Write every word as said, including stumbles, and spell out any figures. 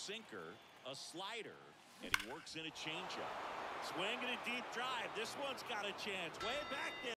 sinker, a slider, and he works in a changeup. Swing and a deep drive. This one's got a chance. Way back there.